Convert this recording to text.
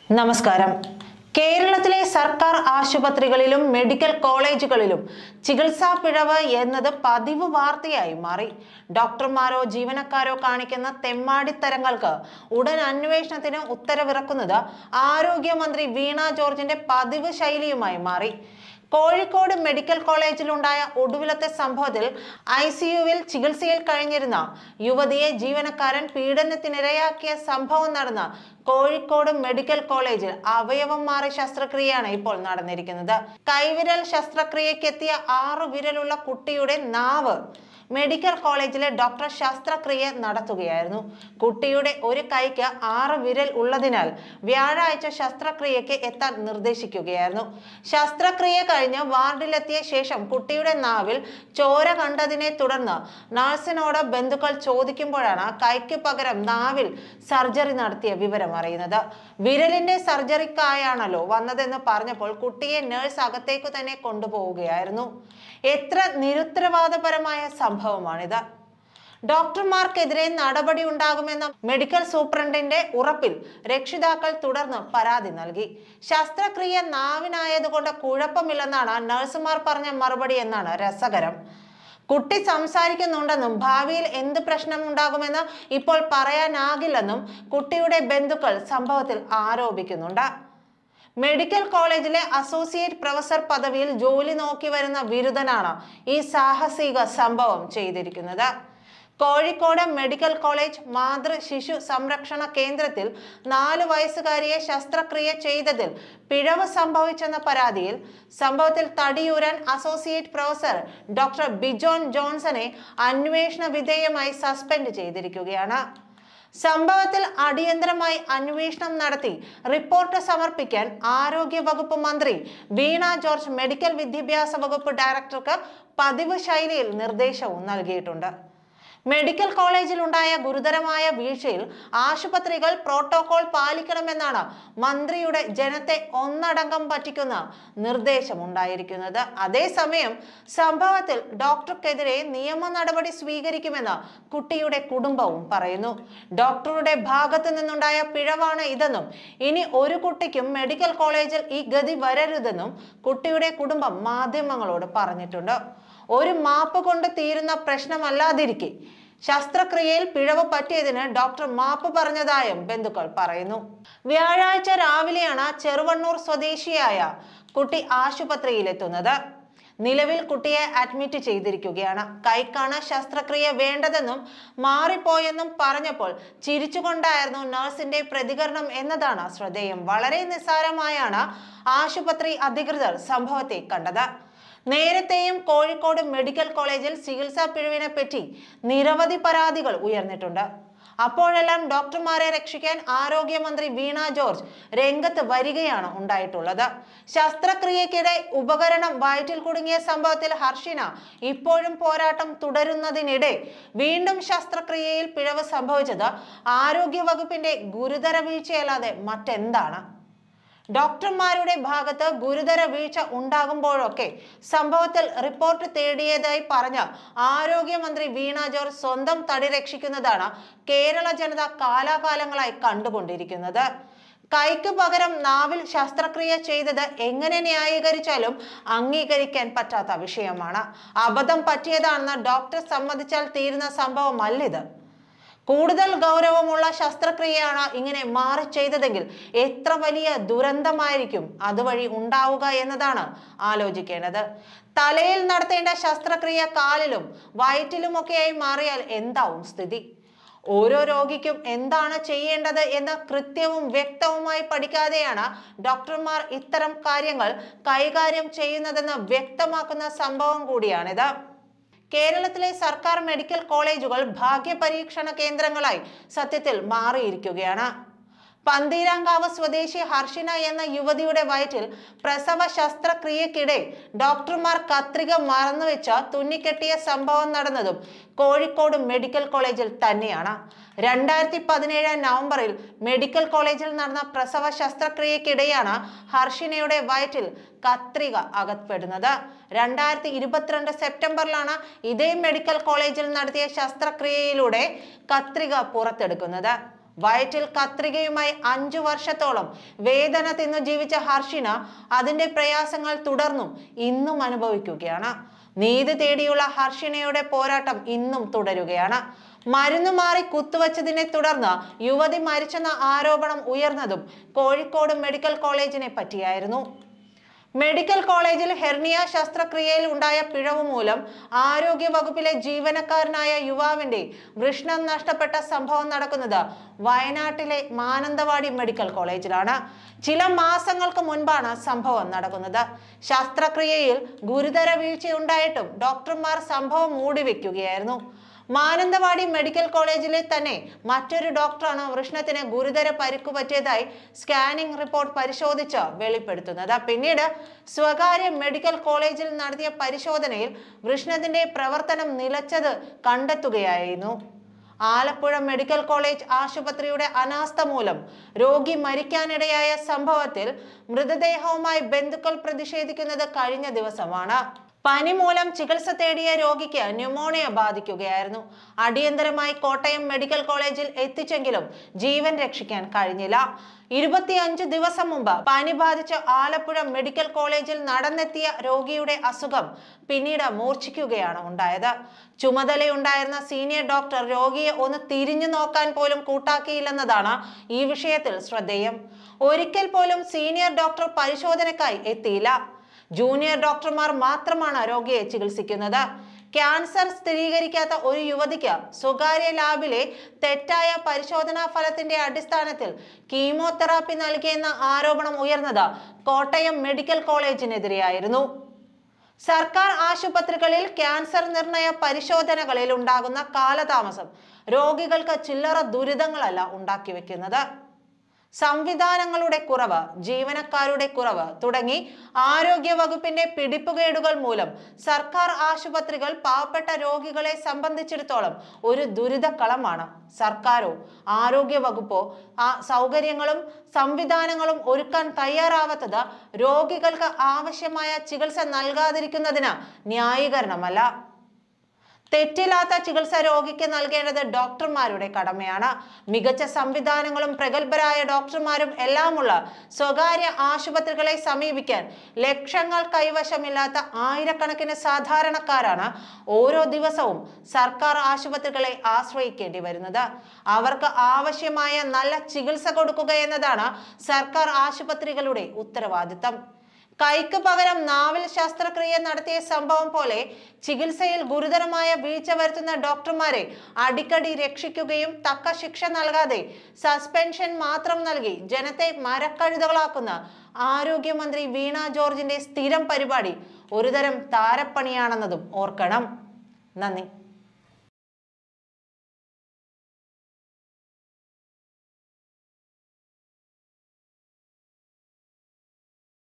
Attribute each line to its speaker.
Speaker 1: നമസ്കാരം. കേരളത്തിലെ സർക്കാർ ആശുപത്രികളിലും മെഡിക്കൽ കോളേജുകളിലും ചികിത്സാ പിഴവ് എന്നത് പതിവ് വാർത്തയായി മാറി. ഡോക്ടർമാരോ ജീവനക്കാരോ കാണിക്കുന്ന തെമ്മാടിത്തരങ്ങൾക്ക് ഉടൻ അന്വേഷണത്തിന് ഉത്തരവിറക്കുന്നത് ആരോഗ്യമന്ത്രി വീണ ജോർജിന്റെ പതിവ് ശൈലിയുമായി മാറി. കോഴിക്കോട് മെഡിക്കൽ കോളേജിലുണ്ടായ ഒടുവിലത്തെ സംഭവത്തിൽ ICUവിൽ ചികിത്സയിൽ കഴിഞ്ഞിരുന്ന യുവതിയെ ജീവനക്കാരൻ പീഡനത്തിനിരയാക്കിയ സംഭവം നടന്ന കോഴിക്കോട് മെഡിക്കൽ കോളേജിൽ അവയവം മാറി ശസ്ത്രക്രിയയാണ് ഇപ്പോൾ നടന്നിരിക്കുന്നത്. കൈവിരൽ ശസ്ത്രക്രിയക്കെത്തിയ 6 വിരലുള്ള കുട്ടിയുടെ നാവ് മെഡിക്കൽ കോളേജിലെ ഡോക്ടർ ശസ്ത്രക്രിയ നടത്തുകയായിരുന്നു. കുട്ടിയുടെ ഒരു കൈക്ക് 6 വിരൽ ഉള്ളതിനാൽ വ്യാഴാഴ്ച ശസ്ത്രക്രിയക്ക് എത്താൻ നിർദ്ദേശിക്കുകയായിരുന്നു. ശസ്ത്രക്രിയ കഴിഞ്ഞ് വാർഡിലെത്തിയ ശേഷം കുട്ടിയുടെ നാവിൽ ചോര കണ്ടതിനെ തുടർന്ന് നഴ്സിനോട് ബന്ധുക്കൾ ചോദിക്കുമ്പോഴാണ് കൈക്ക് പകരം നാവിൽ സർജറി നടത്തിയ വിവരം അറിയുന്നത്. വിരലിന്റെ സർജറിക്കായാണല്ലോ വന്നതെന്ന് പറഞ്ഞപ്പോൾ കുട്ടിയെ നഴ്സ് അകത്തേക്ക് തന്നെ കൊണ്ടുപോവുകയായിരുന്നു. എത്ര നിരുത്തരവാദപരമായ സംഭവമാണിത്. ഡോക്ടർമാർക്കെതിരെ നടപടി ഉണ്ടാകുമെന്ന മെഡിക്കൽ സൂപ്രണ്ടിന്റെ ഉറപ്പിൽ രക്ഷിതാക്കൾ തുടർന്ന് പരാതി നൽകി. ശസ്ത്രക്രിയ നാവിനായതുകൊണ്ട് കുഴപ്പമില്ലെന്നാണ് നഴ്സുമാർ പറഞ്ഞ മറുപടി എന്നാണ് രസകരം. കുട്ടി സംസാരിക്കുന്നുണ്ടെന്നും ഭാവിയിൽ എന്ത് പ്രശ്നമുണ്ടാകുമെന്ന് ഇപ്പോൾ പറയാനാകില്ലെന്നും കുട്ടിയുടെ ബന്ധുക്കൾ സംഭവത്തിൽ ആരോപിക്കുന്നുണ്ട്. മെഡിക്കൽ കോളേജിലെ അസോസിയേറ്റ് പ്രൊഫസർ പദവിയിൽ ജോലി നോക്കി വരുന്ന ബിരുദനാണ് ഈ സാഹസിക സംഭവം ചെയ്തിരിക്കുന്നത്. കോഴിക്കോട് മെഡിക്കൽ കോളേജ് മാതൃ ശിശു സംരക്ഷണ കേന്ദ്രത്തിൽ 4 വയസ്സുകാരിയെ ശസ്ത്രക്രിയ ചെയ്തതിൽ പിഴവ് സംഭവിച്ചെന്ന പരാതിയിൽ സംഭവത്തിൽ തടിയൂരാൻ അസോസിയേറ്റ് പ്രൊഫസർ ഡോക്ടർ ബിജോൺ ജോൺസനെ അന്വേഷണ വിധേയമായി സസ്പെൻഡ് ചെയ്തിരിക്കുകയാണ്. സംഭവത്തിൽ അടിയന്തരമായി അന്വേഷണം നടത്തി റിപ്പോർട്ട് സമർപ്പിക്കാൻ ആരോഗ്യ വകുപ്പ് മന്ത്രി വീണ ജോർജ് മെഡിക്കൽ വിദ്യാഭ്യാസ വകുപ്പ് ഡയറക്ടർക്ക് പതിവ് ശൈലിയിൽ നിർദ്ദേശവും നൽകിയിട്ടുണ്ട്. മെഡിക്കൽ കോളേജിൽ ഉണ്ടായ ഗുരുതരമായ വീഴ്ചയിൽ ആശുപത്രികൾ പ്രോട്ടോകോൾ പാലിക്കണമെന്നാണ് മന്ത്രിയുടെ ജനത്തെ ഒന്നടങ്കം പറ്റിക്കുന്ന നിർദ്ദേശമുണ്ടായിരിക്കുന്നത്. അതേസമയം സംഭവത്തിൽ ഡോക്ടർക്കെതിരെ നിയമ നടപടി സ്വീകരിക്കുമെന്ന് കുട്ടിയുടെ കുടുംബവും പറയുന്നു. ഡോക്ടറുടെ ഭാഗത്തു നിന്നുണ്ടായ പിഴവാണ് ഇതെന്നും ഇനി ഒരു കുട്ടിക്കും മെഡിക്കൽ കോളേജിൽ ഈ ഗതി വരരുതെന്നും കുട്ടിയുടെ കുടുംബം മാധ്യമങ്ങളോട് പറഞ്ഞിട്ടുണ്ട്. ഒരു മാപ്പ് കൊണ്ട് തീരുന്ന പ്രശ്നമല്ലാതിരിക്കെ ശസ്ത്രക്രിയയിൽ പിഴവ് പറ്റിയതിന് ഡോക്ടർ മാപ്പ് പറഞ്ഞതായും ബന്ധുക്കൾ പറയുന്നു. വ്യാഴാഴ്ച രാവിലെയാണ് ചെറുവണ്ണൂർ സ്വദേശിയായ കുട്ടി ആശുപത്രിയിലെത്തുന്നത്. നിലവിൽ കുട്ടിയെ അഡ്മിറ്റ് ചെയ്തിരിക്കുകയാണ്. കൈക്കാണ് ശസ്ത്രക്രിയ വേണ്ടതെന്നും മാറിപ്പോയെന്നും പറഞ്ഞപ്പോൾ ചിരിച്ചുകൊണ്ടായിരുന്നു നഴ്സിന്റെ പ്രതികരണം എന്നതാണ് ശ്രദ്ധേയം. വളരെ നിസ്സാരമായാണ് ആശുപത്രി അധികൃതർ സംഭവത്തെ കണ്ടത്. നേരത്തെയും കോഴിക്കോട് മെഡിക്കൽ കോളേജിൽ ചികിത്സാ പിഴവിനെ പറ്റി നിരവധി പരാതികൾ ഉയർന്നിട്ടുണ്ട്. അപ്പോഴെല്ലാം ഡോക്ടർമാരെ രക്ഷിക്കാൻ ആരോഗ്യമന്ത്രി വീണ ജോർജ് രംഗത്ത് വരികയാണ് ഉണ്ടായിട്ടുള്ളത്. ശസ്ത്രക്രിയക്കിടെ ഉപകരണം വയറ്റിൽ കുടുങ്ങിയ സംഭവത്തിൽ ഹർഷിന ഇപ്പോഴും പോരാട്ടം തുടരുന്നതിനിടെ വീണ്ടും ശസ്ത്രക്രിയയിൽ പിഴവ് സംഭവിച്ചത് ആരോഗ്യ വകുപ്പിന്റെ ഗുരുതര വീഴ്ചയല്ലാതെ മറ്റെന്താണ്? ഡോക്ടർമാരുടെ ഭാഗത്ത് ഗുരുതര വീഴ്ച ഉണ്ടാകുമ്പോഴൊക്കെ സംഭവത്തിൽ റിപ്പോർട്ട് തേടിയതായി പറഞ്ഞ ആരോഗ്യമന്ത്രി വീണ ജോർജ് സ്വന്തം തടി രക്ഷിക്കുന്നതാണ് കേരള ജനത കാലാകാലങ്ങളായി കണ്ടുകൊണ്ടിരിക്കുന്നത്. കൈക്ക് പകരം നാവിൽ ശസ്ത്രക്രിയ ചെയ്തത് എങ്ങനെ ന്യായീകരിച്ചാലും അംഗീകരിക്കാൻ പറ്റാത്ത വിഷയമാണ്. അബദ്ധം പറ്റിയതാണെന്ന് ഡോക്ടർ സമ്മതിച്ചാൽ തീരുന്ന സംഭവമല്ലിത്. കൂടുതൽ ഗൗരവമുള്ള ശസ്ത്രക്രിയയാണ് ഇങ്ങനെ മാറി ചെയ്തതെങ്കിൽ എത്ര വലിയ ദുരന്തമായിരിക്കും അതുവഴി ഉണ്ടാവുക എന്നതാണ് ആലോചിക്കേണ്ടത്. തലയിൽ നടത്തേണ്ട ശസ്ത്രക്രിയ കാലിലും വയറ്റിലുമൊക്കെയായി മാറിയാൽ എന്താവും സ്ഥിതി? ഓരോ രോഗിക്കും എന്താണ് ചെയ്യേണ്ടത് എന്ന് കൃത്യവും വ്യക്തവുമായി പഠിക്കാതെയാണ് ഡോക്ടർമാർ ഇത്തരം കാര്യങ്ങൾ കൈകാര്യം ചെയ്യുന്നതെന്ന് വ്യക്തമാക്കുന്ന സംഭവം കൂടിയാണിത്. കേരളത്തിലെ സർക്കാർ മെഡിക്കൽ കോളേജുകൾ ഭാഗ്യപരീക്ഷണ കേന്ദ്രങ്ങളായി സത്യത്തിൽ മാറിയിരിക്കുകയാണ്. പന്തീരാങ്കാവ് സ്വദേശി ഹർഷിന എന്ന യുവതിയുടെ വയറ്റിൽ പ്രസവ ശസ്ത്രക്രിയക്കിടെ ഡോക്ടർമാർ കത്രിക മറന്നുവെച്ച് തുന്നിക്കെട്ടിയ സംഭവം നടന്നതും കോഴിക്കോട് മെഡിക്കൽ കോളേജിൽ തന്നെയാണ്. 2017 നവംബറിൽ മെഡിക്കൽ കോളേജിൽ നടന്ന പ്രസവ ശസ്ത്രക്രിയക്കിടെയാണ് ഹർഷിനയുടെ വയറ്റിൽ കത്രിക അകപ്പെടുന്നത്. 2022 സെപ്റ്റംബറിലാണ് ഇതേ മെഡിക്കൽ കോളേജിൽ നടത്തിയ ശസ്ത്രക്രിയയിലൂടെ കത്രിക പുറത്തെടുക്കുന്നത്. വയറ്റിൽ കത്രികയുമായി 5 വർഷത്തോളം വേദന തിന്നു ജീവിച്ച ഹർഷിന അതിന്റെ പ്രയാസങ്ങൾ തുടർന്നും ഇന്നും അനുഭവിക്കുകയാണ്. നീതി തേടിയുള്ള ഹർഷിനയുടെ പോരാട്ടം ഇന്നും തുടരുകയാണ്. മരുന്ന് മാറി കുത്തുവച്ചതിനെ തുടർന്ന് യുവതി മരിച്ചെന്ന ആരോപണം ഉയർന്നതും കോഴിക്കോട് മെഡിക്കൽ കോളേജിനെ പറ്റിയായിരുന്നു. മെഡിക്കൽ കോളേജിൽ ഹെർണിയ ശസ്ത്രക്രിയയിൽ ഉണ്ടായ പിഴവ് മൂലം ആരോഗ്യ വകുപ്പിലെ ജീവനക്കാരനായ യുവാവിന്റെ വൃഷ്ണം നഷ്ടപ്പെട്ട സംഭവം നടക്കുന്നത് വയനാട്ടിലെ മാനന്തവാടി മെഡിക്കൽ കോളേജിലാണ്. ചില മാസങ്ങൾക്ക് മുൻപാണ് സംഭവം നടക്കുന്നത്. ശസ്ത്രക്രിയയിൽ ഗുരുതര വീഴ്ചയുണ്ടായിട്ടും ഡോക്ടർമാർ സംഭവം മൂടിവെക്കുകയായിരുന്നു. മാനന്തവാടി മെഡിക്കൽ കോളേജിലെ തന്നെ മറ്റൊരു ഡോക്ടറാണ് വൃഷ്ണത്തിന് ഗുരുതര പരിക്കു പറ്റിയതായി സ്കാനിംഗ് റിപ്പോർട്ട് പരിശോധിച്ച് വെളിപ്പെടുത്തുന്നത്. പിന്നീട് സ്വകാര്യ മെഡിക്കൽ കോളേജിൽ നടത്തിയ പരിശോധനയിൽ വൃഷ്ണത്തിന്റെ പ്രവർത്തനം നിലച്ചത് കണ്ടെത്തുകയായിരുന്നു. ആലപ്പുഴ മെഡിക്കൽ കോളേജ് ആശുപത്രിയുടെ അനാസ്ഥ മൂലം രോഗി മരിക്കാനിടയായ സംഭവത്തിൽ മൃതദേഹവുമായി ബന്ധുക്കൾ പ്രതിഷേധിക്കുന്നത് കഴിഞ്ഞ ദിവസമാണ്. പനി മൂലം ചികിത്സ തേടിയ രോഗിക്ക് ന്യൂമോണിയ ബാധിക്കുകയായിരുന്നു. അടിയന്തരമായി കോട്ടയം മെഡിക്കൽ കോളേജിൽ എത്തിച്ചെങ്കിലും ജീവൻ രക്ഷിക്കാൻ കഴിഞ്ഞില്ല. 25 ദിവസം മുമ്പ് പനി ബാധിച്ച് ആലപ്പുഴ മെഡിക്കൽ കോളേജിൽ നടന്നെത്തിയ രോഗിയുടെ അസുഖം പിന്നീട് മൂർച്ഛിക്കുകയാണ് ഉണ്ടായത്. ചുമതലയുണ്ടായിരുന്ന സീനിയർ ഡോക്ടർ രോഗിയെ ഒന്ന് തിരിഞ്ഞു നോക്കാൻ പോലും കൂട്ടാക്കിയില്ലെന്നതാണ് ഈ വിഷയത്തിൽ ശ്രദ്ധേയം. ഒരിക്കൽ പോലും സീനിയർ ഡോക്ടർ പരിശോധനയ്ക്കായി എത്തിയില്ല. ജൂനിയർ ഡോക്ടർമാർ മാത്രമാണ് രോഗിയെ ചികിത്സിക്കുന്നത്. ക്യാൻസർ സ്ഥിരീകരിക്കാത്ത ഒരു യുവതിക്ക് സ്വകാര്യ ലാബിലെ തെറ്റായ പരിശോധനാ ഫലത്തിന്റെ അടിസ്ഥാനത്തിൽ കീമോതെറാപ്പി നൽകിയെന്ന ആരോപണം ഉയർന്നത് കോട്ടയം മെഡിക്കൽ കോളേജിനെതിരെയായിരുന്നു. സർക്കാർ ആശുപത്രികളിൽ ക്യാൻസർ നിർണയ പരിശോധനകളിൽ ഉണ്ടാകുന്ന കാലതാമസം രോഗികൾക്ക് ചില്ലറ ദുരിതങ്ങളല്ല ഉണ്ടാക്കി വെക്കുന്നത്. സംവിധാനങ്ങളുടെ കുറവ്, ജീവനക്കാരുടെ കുറവ് തുടങ്ങി ആരോഗ്യ വകുപ്പിന്റെ പിടിപ്പുകേടുകൾ മൂലം സർക്കാർ ആശുപത്രികൾ പാവപ്പെട്ട രോഗികളെ സംബന്ധിച്ചിടത്തോളം ഒരു ദുരിതക്കളമാണ്. സർക്കാരോ ആരോഗ്യ വകുപ്പോ സൗകര്യങ്ങളും സംവിധാനങ്ങളും ഒരുക്കാൻ തയ്യാറാവാത്തത് രോഗികൾക്ക് ആവശ്യമായ ചികിത്സ നൽകാതിരിക്കുന്നതിന് ന്യായീകരണമല്ല. തെറ്റില്ലാത്ത ചികിത്സ രോഗിക്ക് നൽകേണ്ടത് ഡോക്ടർമാരുടെ കടമയാണ്. മികച്ച സംവിധാനങ്ങളും പ്രഗത്ഭരായ ഡോക്ടർമാരും എല്ലാമുള്ള സ്വകാര്യ ആശുപത്രികളെ സമീപിക്കാൻ ലക്ഷങ്ങൾ കൈവശമില്ലാത്ത ആയിരക്കണക്കിന് സാധാരണക്കാരാണ് ഓരോ ദിവസവും സർക്കാർ ആശുപത്രികളെ ആശ്രയിക്കേണ്ടി വരുന്നത്. അവർക്ക് ആവശ്യമായ നല്ല ചികിത്സ കൊടുക്കുക എന്നതാണ് സർക്കാർ ആശുപത്രികളുടെ ഉത്തരവാദിത്തം. കൈക്ക് പകരം നാവിൽ ശസ്ത്രക്രിയ നടത്തിയ സംഭവം പോലെ ചികിത്സയിൽ ഗുരുതരമായ വീഴ്ച വരുത്തുന്ന ഡോക്ടർമാരെ അടിക്കടി രക്ഷിക്കുകയും തക്ക ശിക്ഷ നൽകാതെ സസ്പെൻഷൻ മാത്രം നൽകി ജനത്തെ മരക്കഴുതകളാക്കുന്ന ആരോഗ്യമന്ത്രി വീണ ജോർജിന്റെ സ്ഥിരം പരിപാടി ഒരുതരം താരപ്പണിയാണെന്നതും ഓർക്കണം. നന്ദി.